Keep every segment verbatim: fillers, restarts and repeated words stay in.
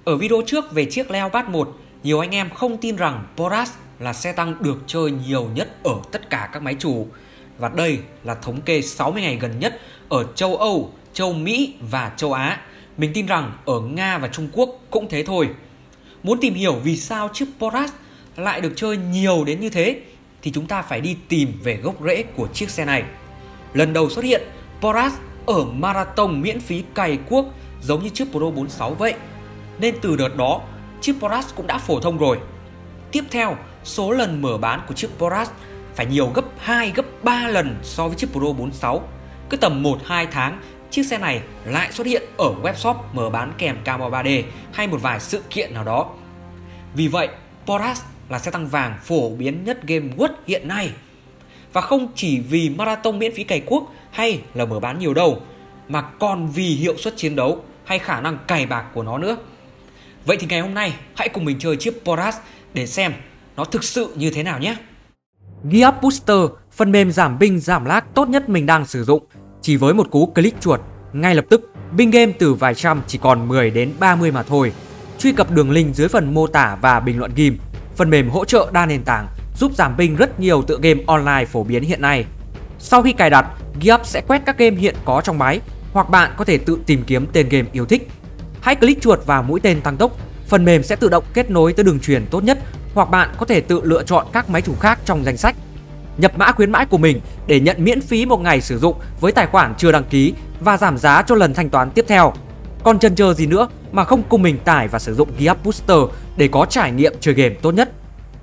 Ở video trước về chiếc Leopard một, nhiều anh em không tin rằng Boras là xe tăng được chơi nhiều nhất ở tất cả các máy chủ. Và đây là thống kê sáu mươi ngày gần nhất ở châu Âu, châu Mỹ và châu Á. Mình tin rằng ở Nga và Trung Quốc cũng thế thôi. Muốn tìm hiểu vì sao chiếc Boras lại được chơi nhiều đến như thế thì chúng ta phải đi tìm về gốc rễ của chiếc xe này. Lần đầu xuất hiện, Boras ở marathon miễn phí cày cuốc giống như chiếc Pro bốn sáu vậy. Nên từ đợt đó, chiếc Boras cũng đã phổ thông rồi. Tiếp theo, số lần mở bán của chiếc Boras phải nhiều gấp hai, gấp ba lần so với chiếc Pro bốn sáu. Cứ tầm một hai tháng, chiếc xe này lại xuất hiện ở webshop mở bán kèm camo ba D hay một vài sự kiện nào đó. Vì vậy, Boras là xe tăng vàng phổ biến nhất game World hiện nay. Và không chỉ vì marathon miễn phí cày cuốc hay là mở bán nhiều đâu, mà còn vì hiệu suất chiến đấu hay khả năng cày bạc của nó nữa. Vậy thì ngày hôm nay hãy cùng mình chơi chiếc Boras để xem nó thực sự như thế nào nhé. Gear Booster, phần mềm giảm binh giảm lag tốt nhất mình đang sử dụng. Chỉ với một cú click chuột, ngay lập tức binh game từ vài trăm chỉ còn mười đến ba mươi mà thôi. Truy cập đường link dưới phần mô tả và bình luận ghim. Phần mềm hỗ trợ đa nền tảng, giúp giảm binh rất nhiều tựa game online phổ biến hiện nay. Sau khi cài đặt, Gear sẽ quét các game hiện có trong máy, hoặc bạn có thể tự tìm kiếm tên game yêu thích. Hãy click chuột vào mũi tên tăng tốc, phần mềm sẽ tự động kết nối tới đường truyền tốt nhất, hoặc bạn có thể tự lựa chọn các máy chủ khác trong danh sách. Nhập mã khuyến mãi của mình để nhận miễn phí một ngày sử dụng với tài khoản chưa đăng ký và giảm giá cho lần thanh toán tiếp theo. Còn chần chờ gì nữa mà không cùng mình tải và sử dụng Gear Booster để có trải nghiệm chơi game tốt nhất.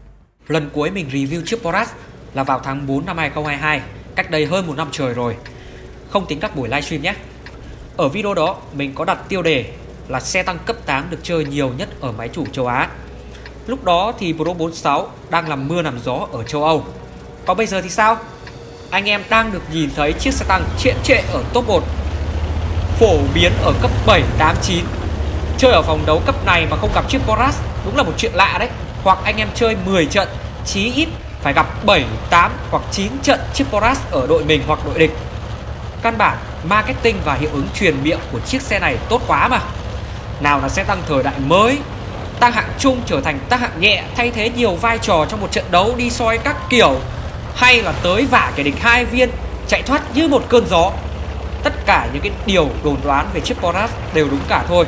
Lần cuối mình review chiếc Boras là vào tháng tư năm hai không hai hai, cách đây hơn một năm trời rồi. Không tính các buổi livestream nhé. Ở video đó mình có đặt tiêu đề là xe tăng cấp tám được chơi nhiều nhất ở máy chủ châu Á. Lúc đó thì Pro bốn sáu đang làm mưa làm gió ở châu Âu. Còn bây giờ thì sao? Anh em đang được nhìn thấy chiếc xe tăng triện trệ ở top một, phổ biến ở cấp bảy, tám, chín. Chơi ở vòng đấu cấp này mà không gặp chiếc Boras đúng là một chuyện lạ đấy. Hoặc anh em chơi mười trận, chí ít phải gặp bảy, tám hoặc chín trận chiếc Boras ở đội mình hoặc đội địch. Căn bản, marketing và hiệu ứng truyền miệng của chiếc xe này tốt quá mà. Nào là xe tăng thời đại mới, tăng hạng trung trở thành tăng hạng nhẹ, thay thế nhiều vai trò trong một trận đấu đi soi các kiểu, hay là tới vả kẻ địch hai viên, chạy thoát như một cơn gió. Tất cả những cái điều đồn đoán về chiếc Boras đều đúng cả thôi.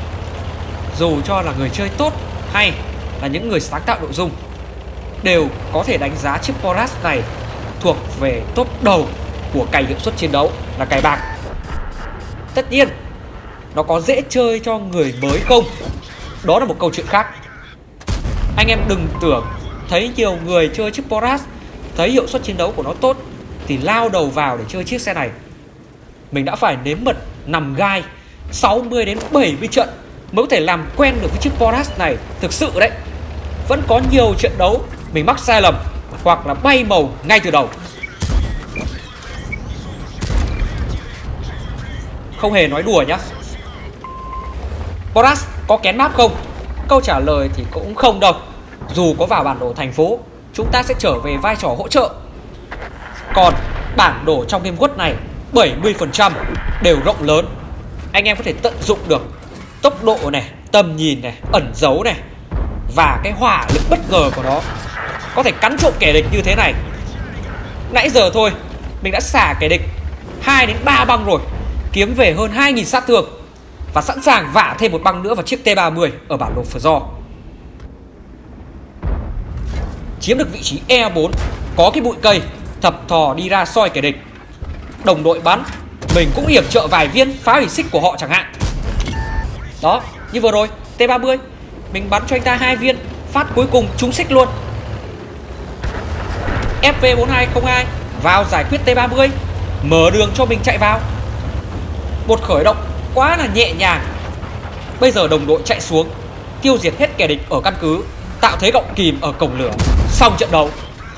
Dù cho là người chơi tốt hay là những người sáng tạo nội dung, đều có thể đánh giá chiếc Boras này thuộc về top đầu của cày hiệu suất chiến đấu là cày bạc. Tất nhiên, nó có dễ chơi cho người mới không? Đó là một câu chuyện khác. Anh em đừng tưởng thấy nhiều người chơi chiếc Boras, thấy hiệu suất chiến đấu của nó tốt thì lao đầu vào để chơi chiếc xe này. Mình đã phải nếm mật nằm gai sáu mươi đến bảy mươi trận mới có thể làm quen được với chiếc Boras này. Thực sự đấy, vẫn có nhiều trận đấu mình mắc sai lầm hoặc là bay màu ngay từ đầu. Không hề nói đùa nhá. Boras có kén map không? Câu trả lời thì cũng không đâu. Dù có vào bản đồ thành phố, chúng ta sẽ trở về vai trò hỗ trợ. Còn bản đồ trong game World này bảy mươi phần trăm đều rộng lớn. Anh em có thể tận dụng được tốc độ này, tầm nhìn này, ẩn giấu này, và cái hỏa lực bất ngờ của nó. Có thể cắn trộm kẻ địch như thế này. Nãy giờ thôi mình đã xả kẻ địch hai đến ba băng rồi, kiếm về hơn hai nghìn sát thương, và sẵn sàng vả thêm một băng nữa vào chiếc T ba mươi ở bản đồ Phở. Chiếm được vị trí E bốn, có cái bụi cây, thập thò đi ra soi kẻ địch. Đồng đội bắn, mình cũng yểm trợ vài viên phá hủy xích của họ chẳng hạn. Đó, như vừa rồi T ba mươi mình bắn cho anh ta hai viên, phát cuối cùng trúng xích luôn. F V bốn hai không hai vào giải quyết T ba mươi, mở đường cho mình chạy vào. Một khởi động quá là nhẹ nhàng. Bây giờ đồng đội chạy xuống, tiêu diệt hết kẻ địch ở căn cứ, tạo thế gọng kìm ở cổng lửa, xong trận đấu.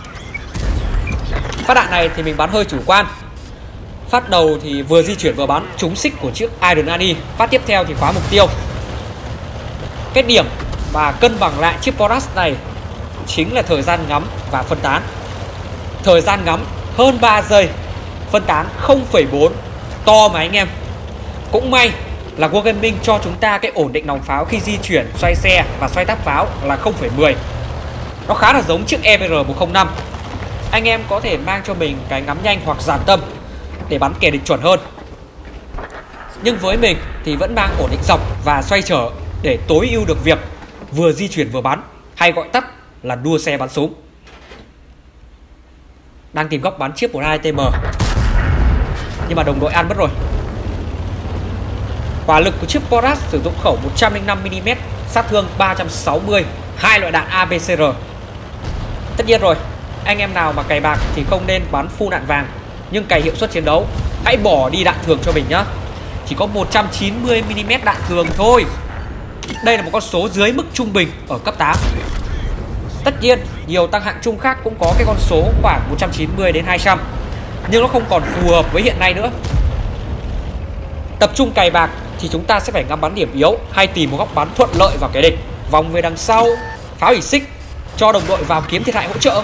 Phát đạn này thì mình bắn hơi chủ quan. Phát đầu thì vừa di chuyển vừa bắn trúng xích của chiếc Iron Ani. Phát tiếp theo thì khóa mục tiêu. Cái điểm mà cân bằng lại chiếc Boras này chính là thời gian ngắm và phân tán. Thời gian ngắm hơn ba giây, phân tán không phẩy bốn. To mà anh em. Cũng may là Wargaming cho chúng ta cái ổn định nòng pháo khi di chuyển, xoay xe và xoay táp pháo là không phẩy mười. Nó khá là giống chiếc E V R một không năm. Anh em có thể mang cho mình cái ngắm nhanh hoặc giảm tâm để bắn kẻ địch chuẩn hơn. Nhưng với mình thì vẫn mang ổn định dọc và xoay trở để tối ưu được việc vừa di chuyển vừa bắn, hay gọi tắt là đua xe bắn súng. Đang tìm góc bắn chiếc một hai T M, nhưng mà đồng đội ăn mất rồi. Hỏa lực của chiếc Poras sử dụng khẩu một trăm lẻ năm mi li mét, sát thương ba trăm sáu mươi, hai loại đạn A B C R. Tất nhiên rồi, anh em nào mà cày bạc thì không nên bắn full đạn vàng, nhưng cày hiệu suất chiến đấu hãy bỏ đi đạn thường cho mình nhá. Chỉ có một trăm chín mươi mi li mét đạn thường thôi. Đây là một con số dưới mức trung bình ở cấp tám. Tất nhiên, nhiều tăng hạng trung khác cũng có cái con số khoảng một trăm chín mươi đến hai trăm, nhưng nó không còn phù hợp với hiện nay nữa. Tập trung cày bạc thì chúng ta sẽ phải ngắm bắn điểm yếu hay tìm một góc bắn thuận lợi vào kẻ địch, vòng về đằng sau, pháo hỉ xích, cho đồng đội vào kiếm thiệt hại hỗ trợ.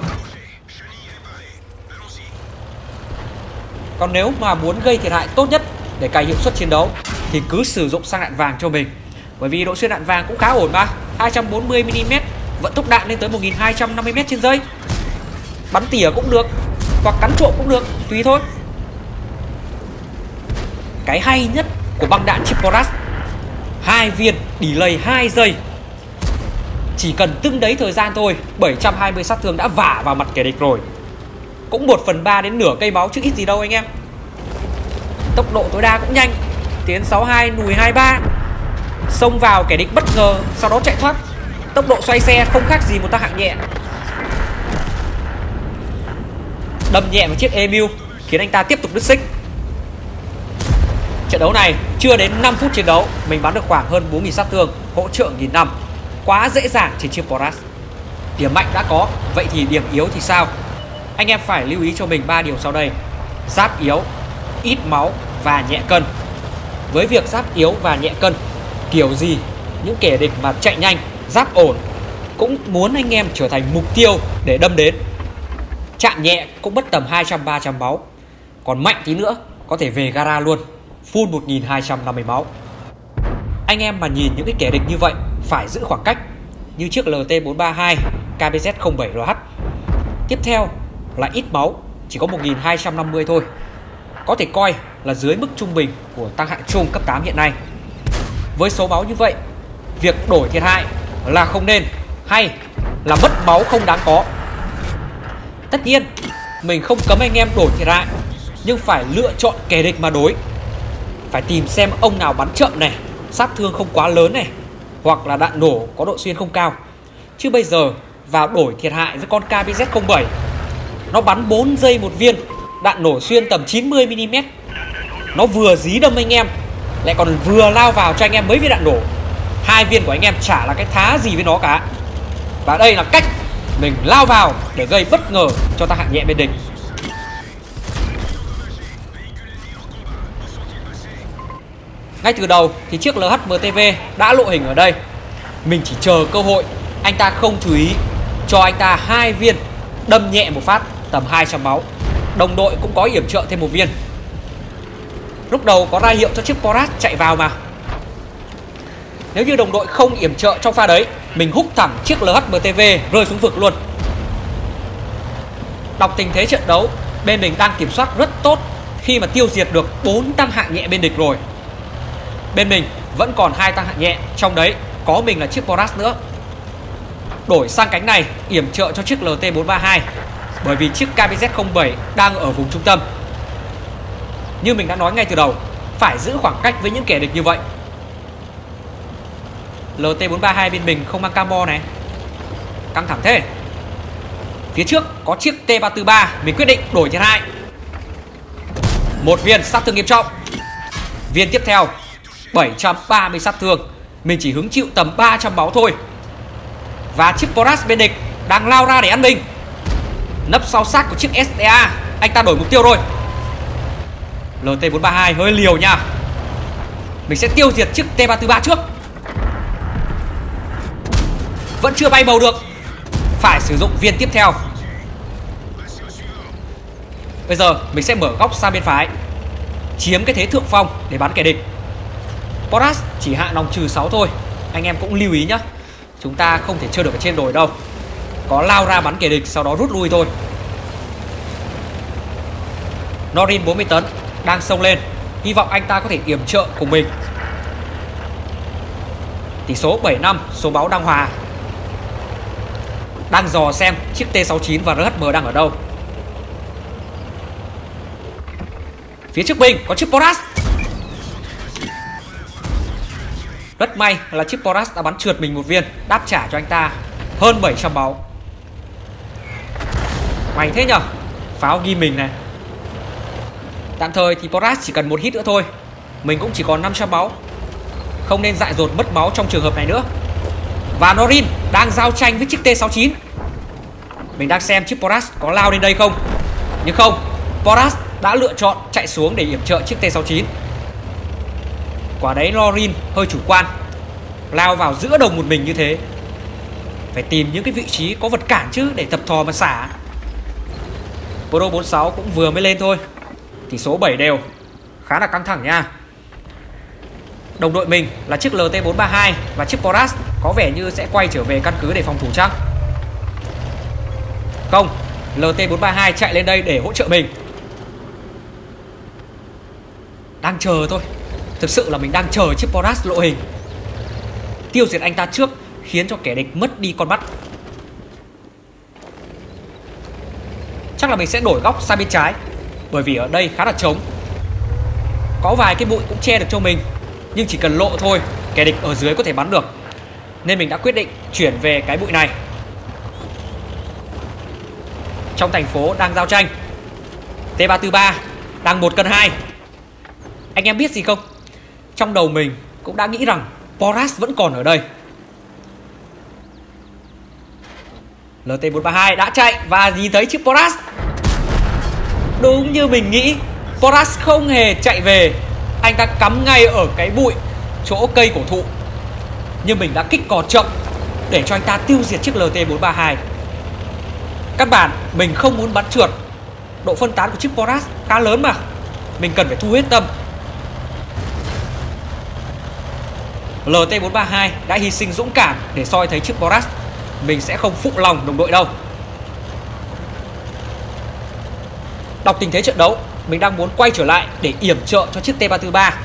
Còn nếu mà muốn gây thiệt hại tốt nhất để cày hiệu suất chiến đấu thì cứ sử dụng sang đạn vàng cho mình. Bởi vì độ xuyên đạn vàng cũng khá ổn mà, hai trăm bốn mươi mi li mét, vận tốc đạn lên tới một nghìn hai trăm năm mươi mét trên giây. Bắn tỉa cũng được, hoặc cắn trộm cũng được, tùy thôi. Cái hay nhất của băng đạn chip Poras, hai viên delay hai giây. Chỉ cần từng đấy thời gian thôi, bảy trăm hai mươi sát thương đã vả vào mặt kẻ địch rồi. Cũng một phần ba đến nửa cây máu chứ ít gì đâu anh em. Tốc độ tối đa cũng nhanh, tiến sáu hai lùi hai ba, xông vào kẻ địch bất ngờ, sau đó chạy thoát. Tốc độ xoay xe không khác gì một tăng hạng nhẹ. Đâm nhẹ vào chiếc Emu khiến anh ta tiếp tục đứt xích. Trận đấu này chưa đến năm phút chiến đấu, mình bắn được khoảng hơn bốn nghìn sát thương, hỗ trợ một nghìn năm. Quá dễ dàng trên chiếc Poras. Điểm mạnh đã có, vậy thì điểm yếu thì sao? Anh em phải lưu ý cho mình ba điều sau đây. Giáp yếu, ít máu và nhẹ cân. Với việc giáp yếu và nhẹ cân, kiểu gì những kẻ địch mà chạy nhanh, giáp ổn cũng muốn anh em trở thành mục tiêu để đâm đến. Chạm nhẹ cũng mất tầm hai trăm ba trăm máu. Còn mạnh tí nữa có thể về gara luôn, full một nghìn hai trăm năm mươi máu. Anh em mà nhìn những cái kẻ địch như vậy phải giữ khoảng cách, như chiếc L T bốn ba hai K B Z không bảy R H. Tiếp theo là ít máu, chỉ có một nghìn hai trăm năm mươi thôi. Có thể coi là dưới mức trung bình của tăng hạng trung cấp tám hiện nay. Với số máu như vậy, việc đổi thiệt hại là không nên, hay là mất máu không đáng có. Tất nhiên, mình không cấm anh em đổi thiệt hại, nhưng phải lựa chọn kẻ địch mà đối. Phải tìm xem ông nào bắn chậm này, sát thương không quá lớn này, hoặc là đạn nổ có độ xuyên không cao. Chứ bây giờ vào đổi thiệt hại với con K B Z không bảy, nó bắn bốn giây một viên, đạn nổ xuyên tầm chín mươi mi li mét. Nó vừa dí đâm anh em, lại còn vừa lao vào cho anh em mấy viên đạn nổ. Hai viên của anh em chả là cái thá gì với nó cả. Và đây là cách mình lao vào để gây bất ngờ cho tăng hạng nhẹ bên địch. Ngay từ đầu thì chiếc L H M T V đã lộ hình ở đây. Mình chỉ chờ cơ hội, anh ta không chú ý, cho anh ta hai viên, đâm nhẹ một phát tầm hai trăm máu. Đồng đội cũng có yểm trợ thêm một viên. Lúc đầu có ra hiệu cho chiếc Poras chạy vào mà. Nếu như đồng đội không yểm trợ trong pha đấy, mình húc thẳng chiếc L H M T V rơi xuống vực luôn. Đọc tình thế trận đấu, bên mình đang kiểm soát rất tốt khi mà tiêu diệt được bốn tăng hạng nhẹ bên địch rồi. Bên mình vẫn còn hai tăng hạng nhẹ, trong đấy có mình là chiếc Poras nữa. Đổi sang cánh này yểm trợ cho chiếc L T bốn ba hai, bởi vì chiếc K B Z không bảy đang ở vùng trung tâm. Như mình đã nói ngay từ đầu, phải giữ khoảng cách với những kẻ địch như vậy. L T bốn ba hai bên mình không mang camo này, căng thẳng thế. Phía trước có chiếc T ba tư ba, mình quyết định đổi thiệt hại. Một viên sát thương nghiêm trọng. Viên tiếp theo bảy trăm ba mươi sát thương, mình chỉ hứng chịu tầm ba trăm máu thôi. Và chiếc Poras bên địch đang lao ra để ăn mình. Nấp sau xác của chiếc S T A, anh ta đổi mục tiêu rồi. L T bốn ba hai hơi liều nha. Mình sẽ tiêu diệt chiếc T ba tư ba trước. Vẫn chưa bay bầu được, phải sử dụng viên tiếp theo. Bây giờ mình sẽ mở góc sang bên phải, chiếm cái thế thượng phong để bắn kẻ địch. Poras chỉ hạ nòng trừ sáu thôi. Anh em cũng lưu ý nhá, chúng ta không thể chơi được ở trên đồi đâu. Có lao ra bắn kẻ địch sau đó rút lui thôi. Norin bốn mươi tấn đang xông lên, hy vọng anh ta có thể yểm trợ cùng mình. Tỷ số bảy năm, số báo đang hòa. Đang dò xem chiếc T sáu mươi chín và R H M đang ở đâu. Phía trước mình có chiếc Poras. Rất may là chiếc Poras đã bắn trượt mình một viên, đáp trả cho anh ta hơn bảy trăm máu. May thế nhở, pháo ghi mình này. Tạm thời thì Poras chỉ cần một hit nữa thôi. Mình cũng chỉ còn năm trăm máu, không nên dại dột mất máu trong trường hợp này nữa. Và Norin đang giao tranh với chiếc T sáu mươi chín. Mình đang xem chiếc Poras có lao lên đây không. Nhưng không, Poras đã lựa chọn chạy xuống để yểm trợ chiếc T sáu mươi chín. Quả đấy Norin hơi chủ quan, lao vào giữa đồng một mình như thế. Phải tìm những cái vị trí có vật cản chứ, để tập thò mà xả. Pro bốn mươi sáu cũng vừa mới lên thôi. Tỷ số bảy đều, khá là căng thẳng nha. Đồng đội mình là chiếc L T bốn ba hai và chiếc Poras có vẻ như sẽ quay trở về căn cứ để phòng thủ chăng? Không, L T bốn ba hai chạy lên đây để hỗ trợ mình. Đang chờ thôi. Thực sự là mình đang chờ chiếc Poras lộ hình, tiêu diệt anh ta trước, khiến cho kẻ địch mất đi con mắt. Chắc là mình sẽ đổi góc sang bên trái, bởi vì ở đây khá là trống. Có vài cái bụi cũng che được cho mình, nhưng chỉ cần lộ thôi, kẻ địch ở dưới có thể bắn được. Nên mình đã quyết định chuyển về cái bụi này. Trong thành phố đang giao tranh, T ba bốn ba đang một cân hai. Anh em biết gì không? Trong đầu mình cũng đã nghĩ rằng Poras vẫn còn ở đây. L T bốn ba hai đã chạy và nhìn thấy chiếc Poras. Đúng như mình nghĩ, Poras không hề chạy về. Anh ta cắm ngay ở cái bụi chỗ cây cổ thụ. Nhưng mình đã kích cò chậm để cho anh ta tiêu diệt chiếc L T bốn ba hai. Căn bản mình không muốn bắn trượt. Độ phân tán của chiếc Poras khá lớn mà, mình cần phải thu hết tâm. L T bốn ba hai đã hy sinh dũng cảm để soi thấy chiếc Poras. Mình sẽ không phụ lòng đồng đội đâu. Đọc tình thế trận đấu, mình đang muốn quay trở lại để yểm trợ cho chiếc T ba bốn ba.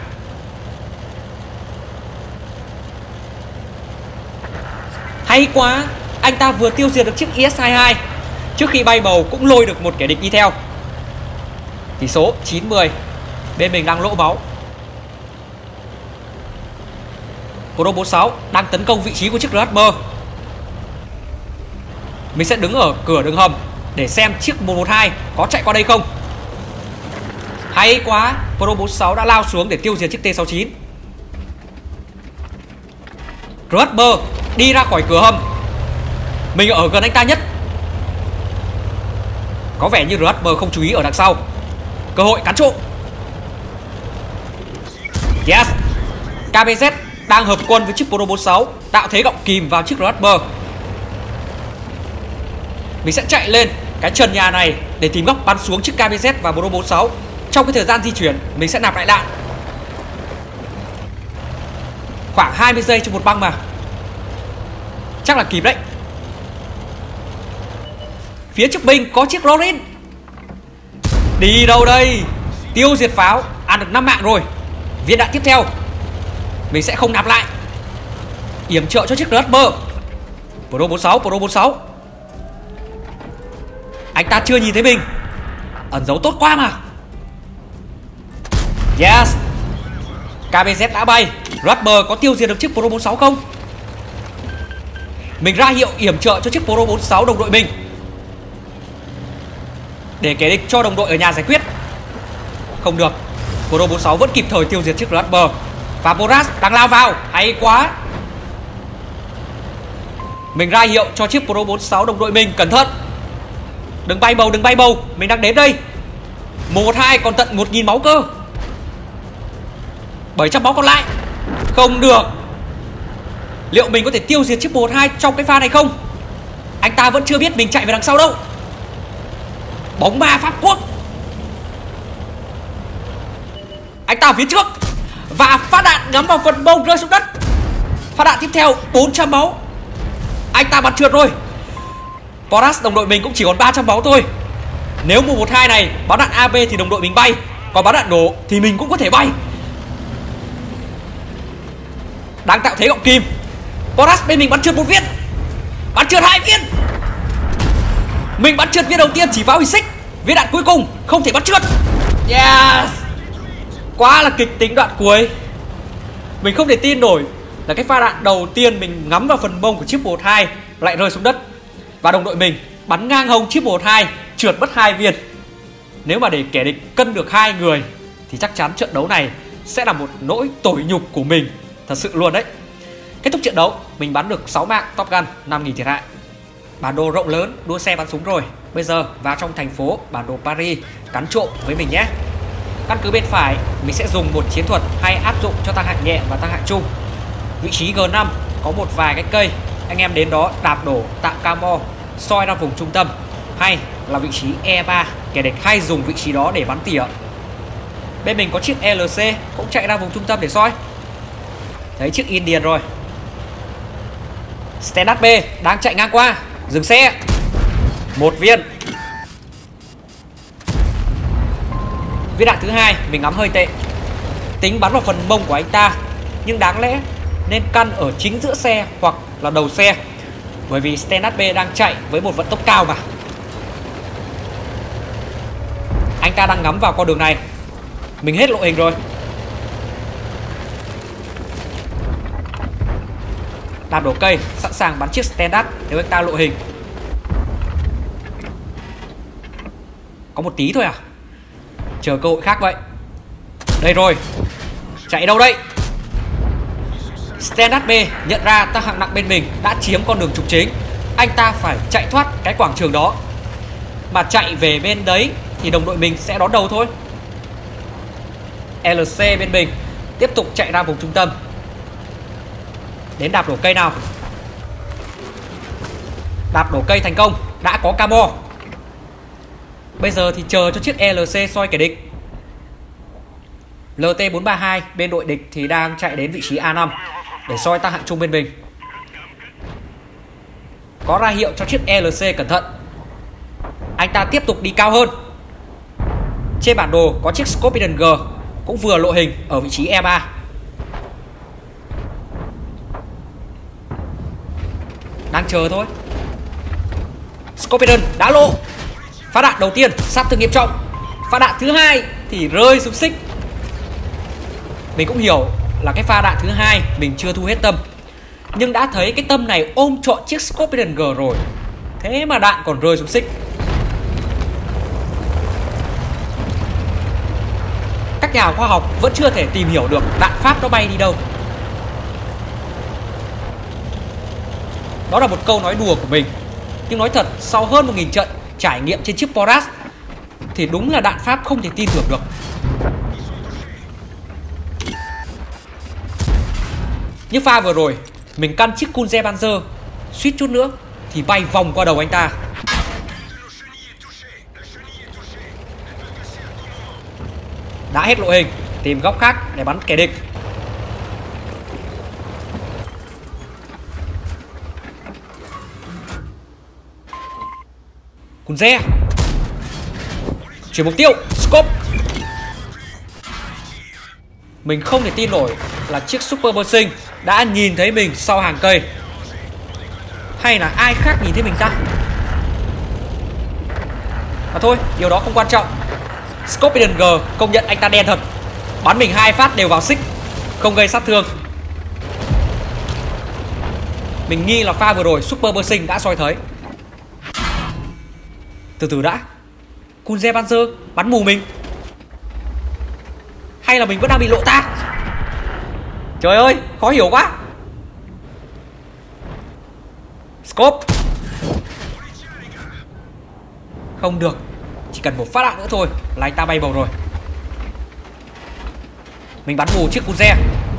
Hay quá, anh ta vừa tiêu diệt được chiếc I S hai hai. Trước khi bay bầu cũng lôi được một kẻ địch đi theo. Tỷ số chín mười, bên mình đang lỗ máu. Pro bốn mươi sáu đang tấn công vị trí của chiếc R H M. Mình sẽ đứng ở cửa đường hầm để xem chiếc một một hai có chạy qua đây không. Hay quá, Pro bốn mươi sáu đã lao xuống để tiêu diệt chiếc T sáu mươi chín. R H M đi ra khỏi cửa hầm. Mình ở gần anh ta nhất. Có vẻ như R H M không chú ý ở đằng sau. Cơ hội cắn trộm. Yes, K B Z đang hợp quân với chiếc Pro bốn mươi sáu, tạo thế gọng kìm vào chiếc R H M. Mình sẽ chạy lên cái trần nhà này để tìm góc bắn xuống chiếc K B Z và Pro bốn mươi sáu. Trong cái thời gian di chuyển, mình sẽ nạp lại đạn. Khoảng hai mươi giây cho một băng mà. Chắc là kịp đấy. Phía trước mình có chiếc Norin. Đi đâu đây? Tiêu diệt pháo. Ăn được năm mạng rồi. Viên đạn tiếp theo mình sẽ không nạp lại, yểm trợ cho chiếc R H M. Pro bốn mươi sáu, Pro bốn mươi sáu. Anh ta chưa nhìn thấy mình. Ẩn giấu tốt quá mà. Yes, K B Z đã bay. R H M có tiêu diệt được chiếc Pro bốn mươi sáu không? Mình ra hiệu yểm trợ cho chiếc Pro bốn mươi sáu đồng đội mình, để kẻ địch cho đồng đội ở nhà giải quyết. Không được, Pro bốn mươi sáu vẫn kịp thời tiêu diệt chiếc R H M. Và Poras đang lao vào. Hay quá. Mình ra hiệu cho chiếc Pro bốn mươi sáu đồng đội mình cẩn thận. Đừng bay bầu, đừng bay bầu. Mình đang đến đây. một một hai còn tận một nghìn máu cơ. bảy trăm máu còn lại. Không được. Liệu mình có thể tiêu diệt chiếc một một hai trong cái pha này không? Anh ta vẫn chưa biết mình chạy về đằng sau đâu. Bóng ma Pháp Quốc. Anh ta ở phía trước. Và phát đạn ngắm vào phần mông rơi xuống đất. Phát đạn tiếp theo bốn trăm máu. Anh ta bắn trượt rồi. Boras đồng đội mình cũng chỉ còn ba trăm máu thôi. Nếu mùa một hai này bắn đạn a bê thì đồng đội mình bay, còn bắn đạn nổ thì mình cũng có thể bay. Đang tạo thế gọng kìm. Boras bên mình bắn trượt một viên, bắn trượt hai viên. Mình bắn trượt viên đầu tiên chỉ pháo xích, viên đạn cuối cùng không thể bắn trượt. Yes. Quá là kịch tính đoạn cuối. Mình không thể tin nổi là cái pha đạn đầu tiên mình ngắm vào phần mông của chiếc một hai lại rơi xuống đất. Và đồng đội mình bắn ngang hông chiếc một hai, trượt mất hai viên. Nếu mà để kẻ địch cân được hai người thì chắc chắn trận đấu này sẽ là một nỗi tủi nhục của mình. Thật sự luôn đấy. Kết thúc trận đấu, mình bắn được sáu mạng Top Gun, năm nghìn thiệt hại. Bản đồ rộng lớn, đua xe bắn súng rồi. Bây giờ vào trong thành phố, bản đồ Paris cắn trộm với mình nhé. Căn cứ bên phải, mình sẽ dùng một chiến thuật hay áp dụng cho tăng hạng nhẹ và tăng hạng trung. Vị trí G năm có một vài cái cây, anh em đến đó đạp đổ, tạo camo, soi ra vùng trung tâm. Hay là vị trí E ba, kẻ địch hay dùng vị trí đó để bắn tỉa. Bên mình có chiếc L C cũng chạy ra vùng trung tâm để soi. Thấy chiếc Indian rồi. Standard B đang chạy ngang qua, dừng xe. Một viên. Viên đạn thứ hai mình ngắm hơi tệ. Tính bắn vào phần mông của anh ta, nhưng đáng lẽ nên căn ở chính giữa xe hoặc là đầu xe, bởi vì Standard B đang chạy với một vận tốc cao mà. Anh ta đang ngắm vào con đường này. Mình hết lộ hình rồi. Đạp đổ cây, sẵn sàng bắn chiếc Standard nếu anh ta lộ hình. Có một tí thôi à? Chờ cơ hội khác vậy. Đây rồi. Chạy đâu đây? Standard B nhận ra tăng hạng nặng bên mình đã chiếm con đường trục chính. Anh ta phải chạy thoát cái quảng trường đó. Mà chạy về bên đấy thì đồng đội mình sẽ đón đầu thôi. L C bên mình tiếp tục chạy ra vùng trung tâm. Đến đạp đổ cây nào. Đạp đổ cây thành công, đã có camo. Bây giờ thì chờ cho chiếc L C soi kẻ địch. L T bốn ba hai bên đội địch thì đang chạy đến vị trí A năm để soi tăng hạng trung bên mình. Có ra hiệu cho chiếc L C cẩn thận. Anh ta tiếp tục đi cao hơn. Trên bản đồ có chiếc Scorpion G cũng vừa lộ hình ở vị trí E ba. Đang chờ thôi. Scorpion đã lộ. Phát đạn đầu tiên sát thương nghiêm trọng. Phát đạn thứ hai thì rơi xuống xích. Mình cũng hiểu là cái pha đạn thứ hai mình chưa thu hết tâm, nhưng đã thấy cái tâm này ôm trọn chiếc Scorpion G rồi, thế mà đạn còn rơi xuống xích. Các nhà khoa học vẫn chưa thể tìm hiểu được đạn Pháp nó bay đi đâu. Đó là một câu nói đùa của mình, nhưng nói thật, sau hơn một nghìn trận trải nghiệm trên chiếc Boras thì đúng là đạn Pháp không thể tin tưởng được. Như pha vừa rồi, mình căn chiếc Kunze-Panzer, suýt chút nữa thì bay vòng qua đầu anh ta. Đã hết lộ hình, tìm góc khác để bắn kẻ địch. Kunze, chuyển mục tiêu, scope. Mình không thể tin nổi là chiếc Super Bossing đã nhìn thấy mình sau hàng cây. Hay là ai khác nhìn thấy mình ta? Mà thôi, điều đó không quan trọng. Scorpion G công nhận anh ta đen thật. Bắn mình hai phát đều vào xích, không gây sát thương. Mình nghi là pha vừa rồi Super Bossing đã soi thấy. Từ từ đã. Kunze-Panzer bắn mù mình. Hay là mình vẫn đang bị lộ ta? Trời ơi, khó hiểu quá. Scope. Không được, chỉ cần một phát đạn nữa thôi là anh ta bay bầu rồi. Mình bắn mù chiếc Kunze.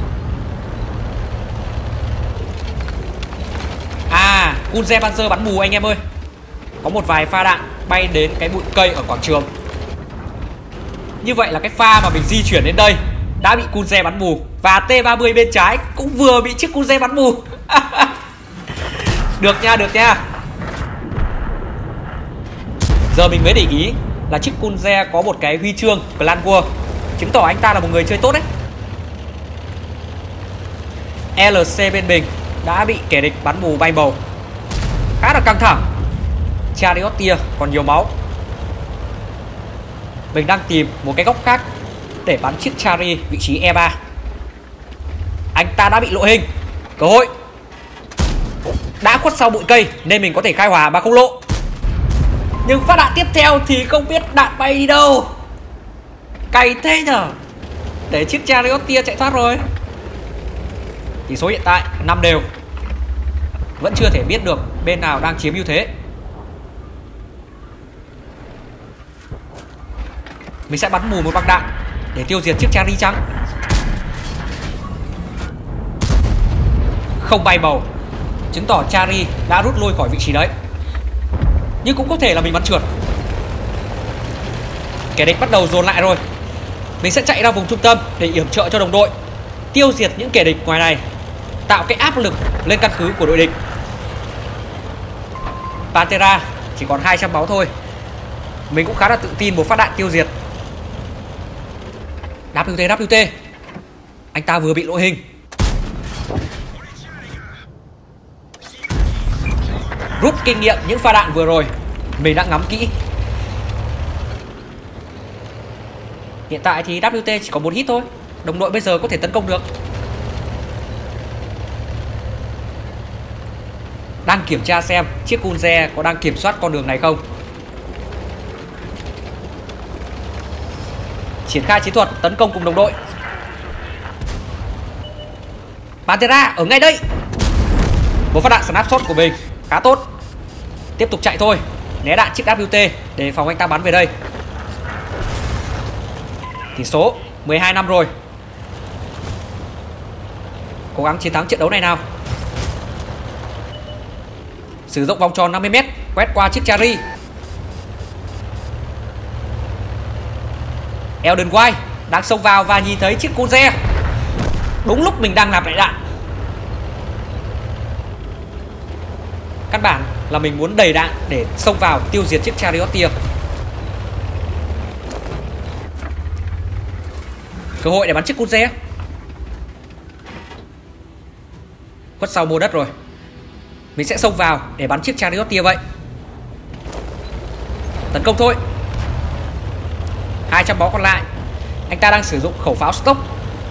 À, Kunze-Panzer bắn mù anh em ơi. Có một vài pha đạn bay đến cái bụi cây ở quảng trường. Như vậy là cái pha mà mình di chuyển đến đây đã bị Kunze bắn mù. Và T ba mươi bên trái cũng vừa bị chiếc Kunze bắn mù. Được nha, được nha. Giờ mình mới để ý là chiếc Kunze có một cái huy chương Clan War, chứng tỏ anh ta là một người chơi tốt đấy. lờ xê bên mình đã bị kẻ địch bắn mù bay màu, khá là căng thẳng. Charioteer còn nhiều máu. Mình đang tìm một cái góc khác để bắn chiếc Chari vị trí E ba. Anh ta đã bị lộ hình. Cơ hội. Đã khuất sau bụi cây nên mình có thể khai hỏa mà không lộ. Nhưng phát đạn tiếp theo thì không biết đạn bay đi đâu. Cày thế nhở. Để chiếc Charioteer chạy thoát rồi. Tỷ số hiện tại năm đều. Vẫn chưa thể biết được bên nào đang chiếm ưu thế. Mình sẽ bắn mù một băng đạn để tiêu diệt chiếc Chari trắng. Không bay màu, chứng tỏ Chari đã rút lui khỏi vị trí đấy. Nhưng cũng có thể là mình bắn trượt. Kẻ địch bắt đầu dồn lại rồi. Mình sẽ chạy ra vùng trung tâm để yểm trợ cho đồng đội, tiêu diệt những kẻ địch ngoài này, tạo cái áp lực lên căn cứ của đội địch. Pantera chỉ còn hai trăm máu thôi. Mình cũng khá là tự tin một phát đạn tiêu diệt. vê kép tê, vê kép tê. Anh ta vừa bị lộ hình. Rút kinh nghiệm những pha đạn vừa rồi, mình đã ngắm kỹ. Hiện tại thì vê kép tê chỉ có một hit thôi. Đồng đội bây giờ có thể tấn công được. Đang kiểm tra xem chiếc Kunze có đang kiểm soát con đường này không. Triển khai chiến thuật tấn công cùng đồng đội. Pantera ở ngay đây. Một phát đạn snapshot của mình khá tốt. Tiếp tục chạy thôi. Né đạn chiếc vê kép tê để phòng anh ta bắn về đây. Tỷ số mười hai năm rồi. Cố gắng chiến thắng trận đấu này nào. Sử dụng vòng tròn năm mươi mét quét qua chiếc Chari. Elden White đang xông vào và nhìn thấy chiếc Kunze. Đúng lúc mình đang nạp lại đạn. Căn bản là mình muốn đầy đạn để xông vào tiêu diệt chiếc Charioteer. Cơ hội để bắn chiếc Kunze. Khuất sau mô đất rồi. Mình sẽ xông vào để bắn chiếc Charioteer vậy. Tấn công thôi. hai trăm máu còn lại. Anh ta đang sử dụng khẩu pháo stock.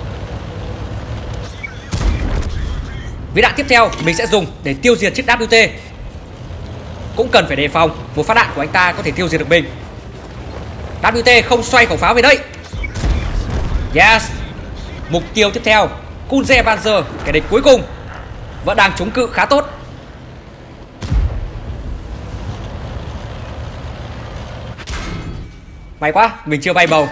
Với đạn tiếp theo mình sẽ dùng để tiêu diệt chiếc vê kép tê. Cũng cần phải đề phòng một phát đạn của anh ta có thể tiêu diệt được mình. vê kép tê không xoay khẩu pháo về đây. Yes. Mục tiêu tiếp theo Kunze Panzer, kẻ địch cuối cùng, vẫn đang chống cự khá tốt. May quá, mình chưa bay bầu.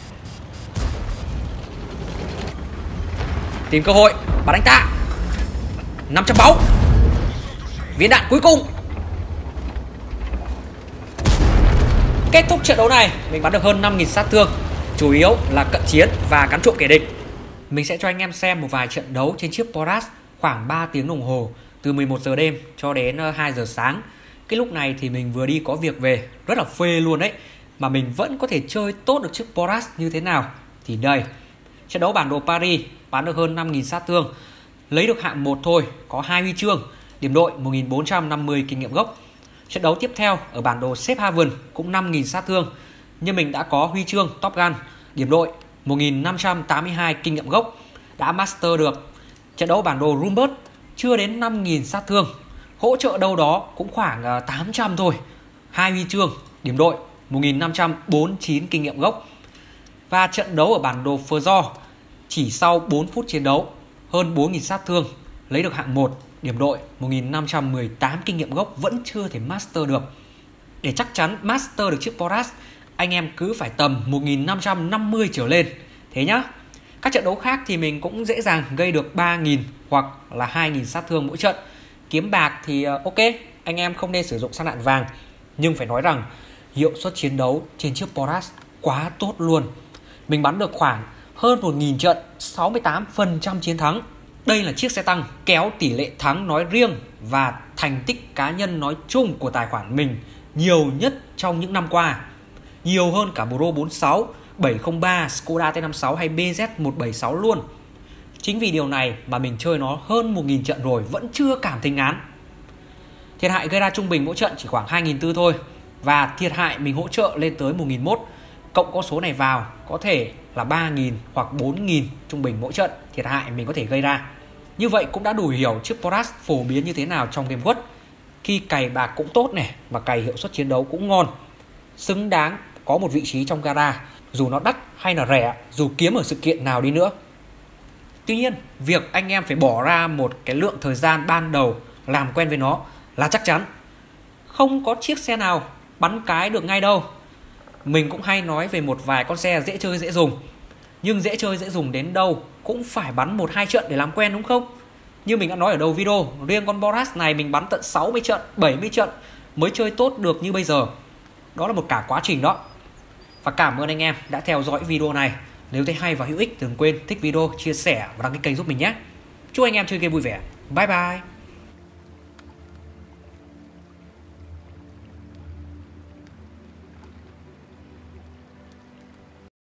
Tìm cơ hội, bắn anh ta. năm trăm máu. Viên đạn cuối cùng. Kết thúc trận đấu này, mình bắn được hơn năm nghìn sát thương. Chủ yếu là cận chiến và cắn trộm kẻ địch. Mình sẽ cho anh em xem một vài trận đấu trên chiếc Poras khoảng ba tiếng đồng hồ, từ mười một giờ đêm cho đến hai giờ sáng. Cái lúc này thì mình vừa đi có việc về, rất là phê luôn đấy. Mà mình vẫn có thể chơi tốt được chiếc Poras như thế nào. Thì đây, trận đấu bản đồ Paris bắn được hơn năm nghìn sát thương, lấy được hạng một thôi, có hai huy chương, điểm đội một nghìn bốn trăm năm mươi kinh nghiệm gốc. Trận đấu tiếp theo ở bản đồ Safe Haven cũng năm nghìn sát thương, nhưng mình đã có huy chương Top Gun, điểm đội một nghìn năm trăm tám mươi hai kinh nghiệm gốc, đã master được. Trận đấu bản đồ Rumbert chưa đến năm nghìn sát thương, hỗ trợ đâu đó cũng khoảng tám trăm thôi, hai huy chương, điểm đội một nghìn năm trăm bốn mươi chín kinh nghiệm gốc. Và trận đấu ở bản đồ Fazor chỉ sau bốn phút chiến đấu, hơn bốn nghìn sát thương, lấy được hạng một, điểm đội một nghìn năm trăm mười tám kinh nghiệm gốc, vẫn chưa thể master được. Để chắc chắn master được chiếc Poras, anh em cứ phải tầm một nghìn năm trăm năm mươi trở lên. Thế nhá. Các trận đấu khác thì mình cũng dễ dàng gây được ba nghìn hoặc là hai nghìn sát thương mỗi trận. Kiếm bạc thì ok, anh em không nên sử dụng săn đạn vàng. Nhưng phải nói rằng hiệu suất chiến đấu trên chiếc Poras quá tốt luôn. Mình bắn được khoảng hơn một nghìn trận, sáu mươi tám phần trăm chiến thắng. Đây là chiếc xe tăng kéo tỷ lệ thắng nói riêng và thành tích cá nhân nói chung của tài khoản mình nhiều nhất trong những năm qua. Nhiều hơn cả Pro bốn sáu, bảy không ba, Skoda T năm sáu hay B Z một bảy sáu luôn. Chính vì điều này mà mình chơi nó hơn một nghìn trận rồi vẫn chưa cảm thấy ngán. Thiệt hại gây ra trung bình mỗi trận chỉ khoảng hai nghìn bốn trăm thôi. Và thiệt hại mình hỗ trợ lên tới một nghìn một trăm. Cộng con số này vào có thể là ba nghìn hoặc bốn nghìn trung bình mỗi trận thiệt hại mình có thể gây ra. Như vậy cũng đã đủ hiểu chiếc Porsche phổ biến như thế nào trong game quất. Khi cày bạc cũng tốt này, mà cày hiệu suất chiến đấu cũng ngon, xứng đáng có một vị trí trong gara, dù nó đắt hay là rẻ, dù kiếm ở sự kiện nào đi nữa. Tuy nhiên, việc anh em phải bỏ ra một cái lượng thời gian ban đầu làm quen với nó là chắc chắn. Không có chiếc xe nào bắn cái được ngay đâu. Mình cũng hay nói về một vài con xe dễ chơi dễ dùng, nhưng dễ chơi dễ dùng đến đâu cũng phải bắn một hai trận để làm quen đúng không? Như mình đã nói ở đầu video, riêng con Porsche này mình bắn tận sáu mươi trận, bảy mươi trận mới chơi tốt được như bây giờ. Đó là một cả quá trình đó. Và cảm ơn anh em đã theo dõi video này. Nếu thấy hay và hữu ích, đừng quên thích video, chia sẻ và đăng ký kênh giúp mình nhé. Chúc anh em chơi game vui vẻ. Bye bye.